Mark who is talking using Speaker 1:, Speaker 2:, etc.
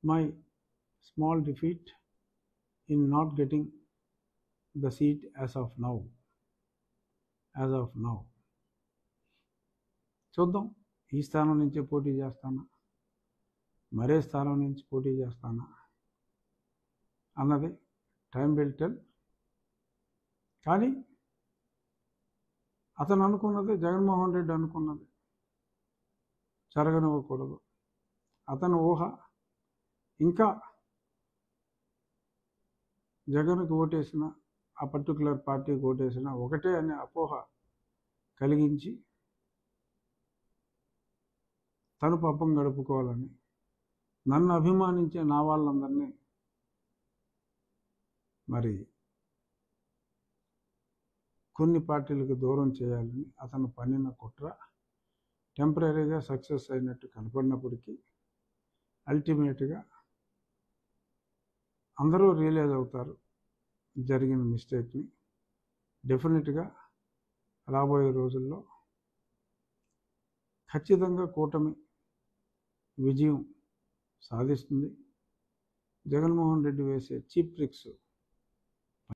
Speaker 1: my small defeat in not getting the seat as of now. చూద్దాం, ఈ స్థానం నుంచే పోటీ చేస్తానా, మరే స్థానం నుంచి పోటీ చేస్తానా అన్నది టైం విల్ టెల్. కానీ అతను అనుకున్నది, జగన్మోహన్ రెడ్డి అనుకున్నది జరగనివ్వకూడదు. అతను ఊహ ఇంకా జగన్కి ఓటేసిన, ఆ పర్టికులర్ పార్టీకి ఓటేసిన ఒకటే అనే అపోహ కలిగించి తను పాపం గడుపుకోవాలని, నన్ను అభిమానించే నా వాళ్ళందరినీ మరి కొన్ని పార్టీలకు దూరం చేయాలని అతను పన్నిన కుట్ర టెంపరీగా సక్సెస్ అయినట్టు కనపడినప్పటికీ అల్టిమేట్గా అందరూ రియలైజ్ అవుతారు జరిగిన మిస్టేక్ని. డెఫినెట్గా రాబోయే రోజుల్లో ఖచ్చితంగా కూటమి విజయం సాధిస్తుంది. జగన్మోహన్ రెడ్డి వేసే చీప్ ట్రిక్స్